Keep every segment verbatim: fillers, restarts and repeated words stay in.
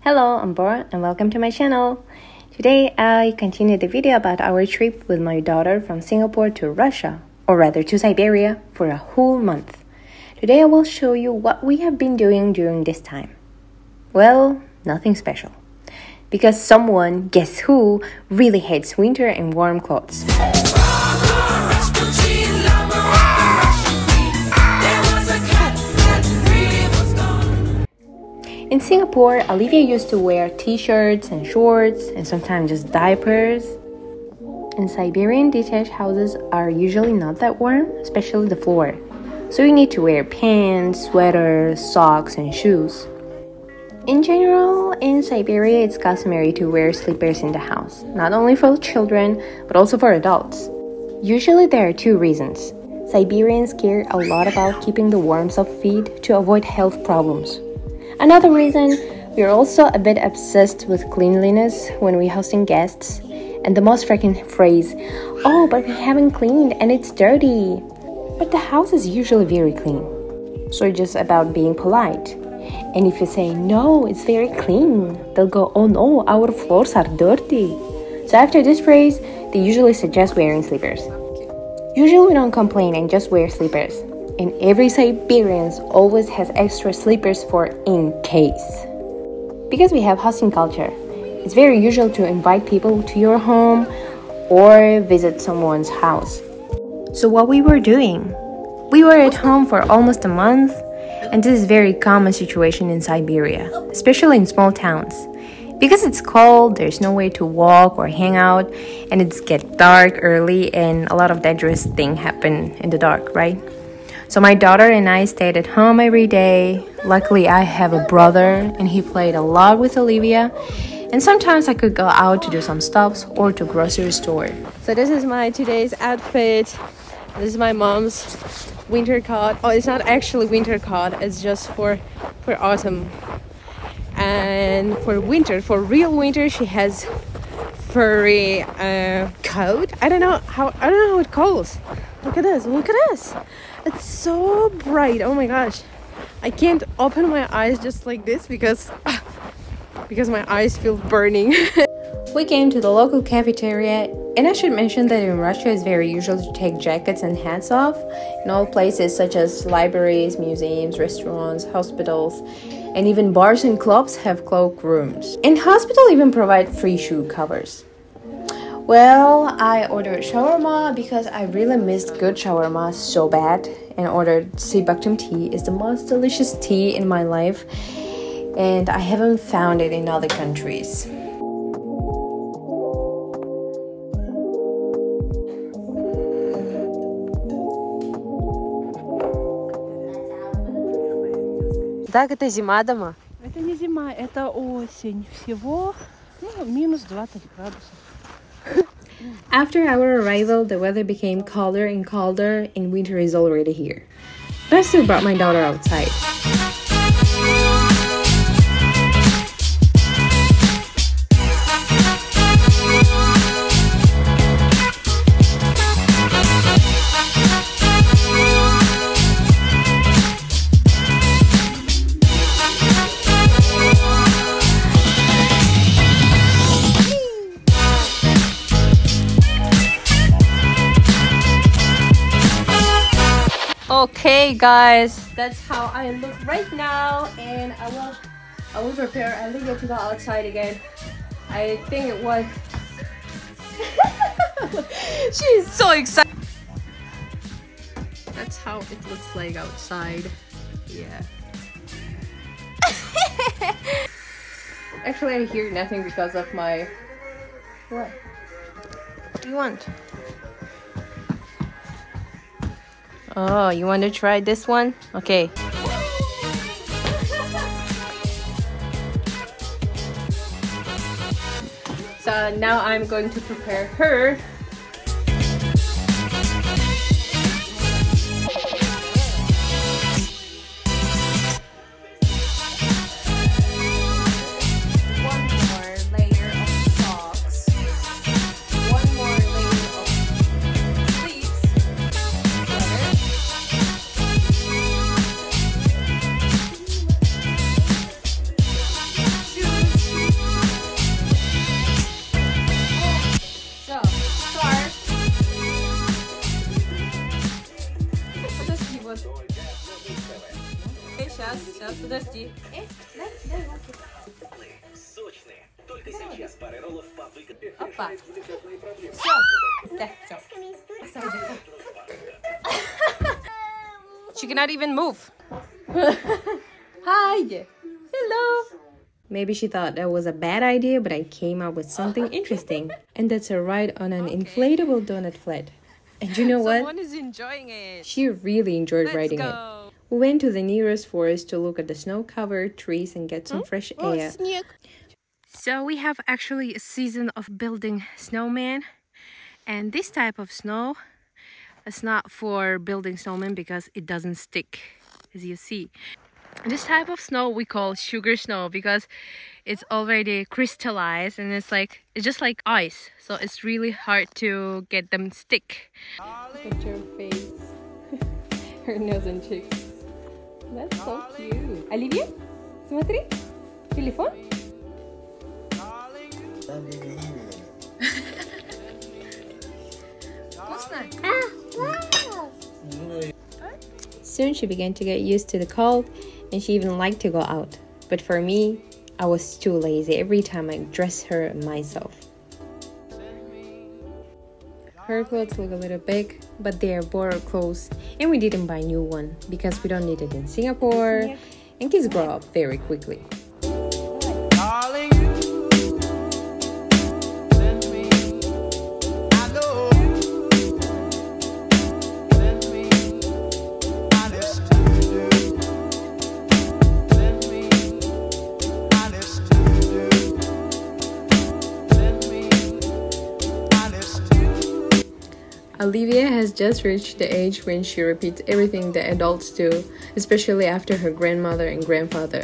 Hello, I'm Bora and welcome to my channel. Today I continue the video about our trip with my daughter from Singapore to Russia, or rather to Siberia, for a whole month. Today I will show you what we have been doing during this time. Well, nothing special. Because someone, guess who, really hates winter and warm clothes. In Singapore, Olivia used to wear t-shirts and shorts and sometimes just diapers. In Siberian detached houses are usually not that warm, especially the floor. So you need to wear pants, sweaters, socks, and shoes. In general, in Siberia, it's customary to wear slippers in the house, not only for children, but also for adults. Usually there are two reasons. Siberians care a lot about keeping the warmth of feet to avoid health problems. Another reason, we are also a bit obsessed with cleanliness when we're hosting guests. And the most frequent phrase, "Oh, but we haven't cleaned and it's dirty." But the house is usually very clean. So it's just about being polite. And if you say, "No, it's very clean," they'll go, "Oh no, our floors are dirty." So after this phrase, they usually suggest wearing slippers. Usually we don't complain and just wear slippers. And every Siberian always has extra slippers for in case. Because we have hosting culture, it's very usual to invite people to your home or visit someone's house. So what we were doing? We were at home for almost a month, and this is a very common situation in Siberia, especially in small towns. Because it's cold, there's no way to walk or hang out, and it's get dark early and a lot of dangerous things happen in the dark, right? So my daughter and I stayed at home every day. Luckily, I have a brother and he played a lot with Olivia. And sometimes I could go out to do some stuffs or to grocery store. So this is my today's outfit. This is my mom's winter coat. Oh, it's not actually winter coat. It's just for, for autumn. And for winter, for real winter, she has furry uh, coat. I don't know how, I don't know how it calls. Look at this, look at this. It's so bright. Oh my gosh. I can't open my eyes just like this because because my eyes feel burning. We came to the local cafeteria, and I should mention that in Russia it's very usual to take jackets and hats off in all places such as libraries, museums, restaurants, hospitals, and even bars and clubs have cloak rooms. And hospitals even provide free shoe covers. Well, I ordered shawarma because I really missed good shawarma so bad, and ordered Siberia tea. Is the most delicious tea in my life, and I haven't found it in other countries. Так, это зима дома? Это не зима, это осень. Всего ну, минус двадцать градусов. After our arrival, the weather became colder and colder, and winter is already here. But I still brought my daughter outside. Okay guys, that's how I look right now, and I will I will prepare Olivia to go outside again. I think it was she's so excited. That's how it looks like outside. Yeah. Actually I hear nothing because of my what? What do you want? Oh, you want to try this one? Okay. So now I'm going to prepare her. One more layer of socks. One more layer of sleeves. Shoes. Сейчас, подожди. Опа. Все. Да, все. She cannot even move. Hi. Hello. Maybe she thought that was a bad idea, but I came up with something interesting. And that's a ride on an inflatable donut sled. And you know what? Someone is enjoying it. She really enjoyed Let's riding go. it. We went to the nearest forest to look at the snow-covered trees and get some Hmm? fresh Oh, air. снег. So we have actually a season of building snowman. And this type of snow is not for building snowmen because it doesn't stick, as you see. This type of snow we call sugar snow because it's already crystallized and it's like it's just like ice, so it's really hard to get them stick. Look at your face. Her nose and cheeks. That's so cute. Olivia, смотри, телефон. Soon she began to get used to the cold and she even liked to go out. But for me, I was too lazy every time I dressed her myself. Her clothes look a little big, but they are borrowed clothes and we didn't buy new one because we don't need it in Singapore and kids grow up very quickly. Olivia has just reached the age when she repeats everything the adults do, especially after her grandmother and grandfather.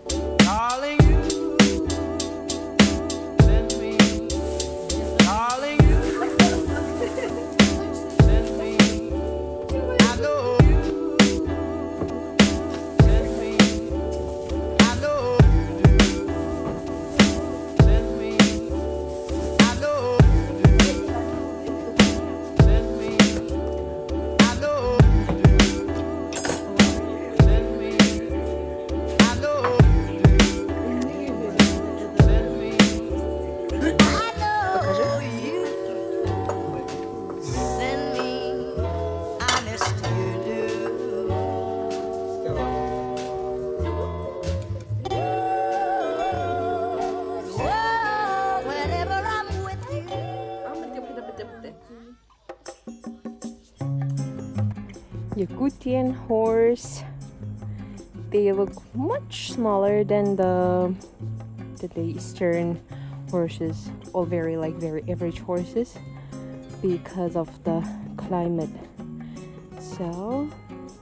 Yakutian horse. They look much smaller than the than the Eastern horses, all very like very average horses because of the climate. So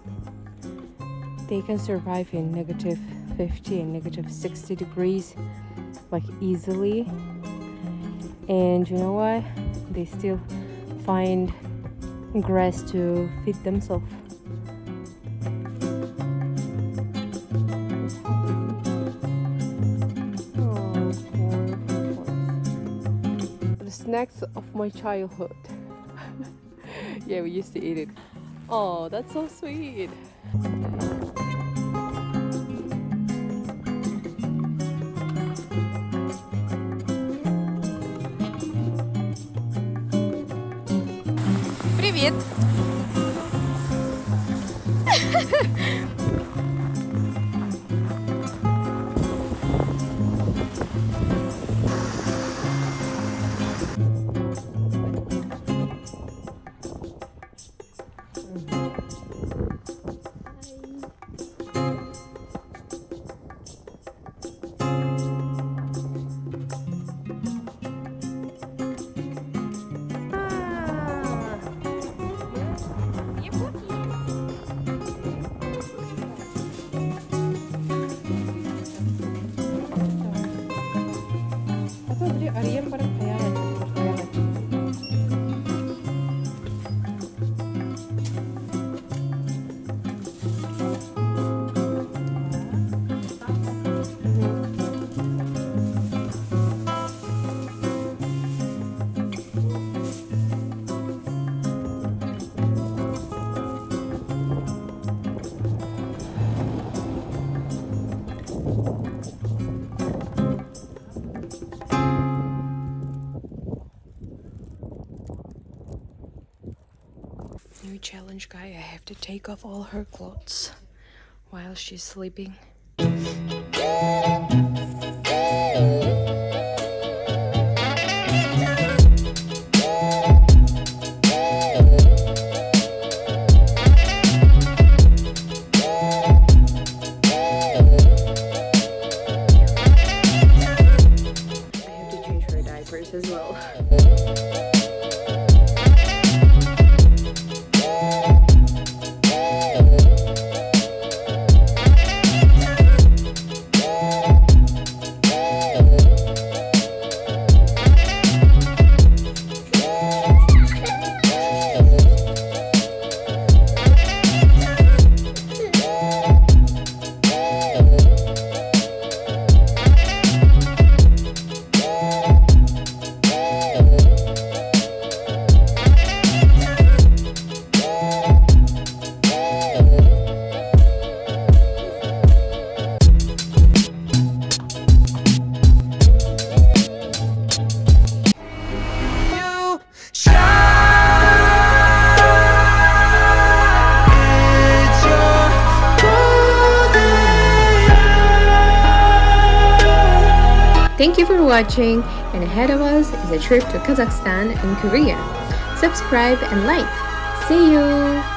they can survive in negative fifty and negative sixty degrees like easily. And you know what? They still find grass to feed themselves. The snacks of my childhood. Yeah, we used to eat it. Oh, that's so sweet. Привет! challenge, guy. I have to take off all her clothes while she's sleeping. As well. Thank you for watching, and ahead of us is a trip to Kazakhstan and Korea. Subscribe and like. See you!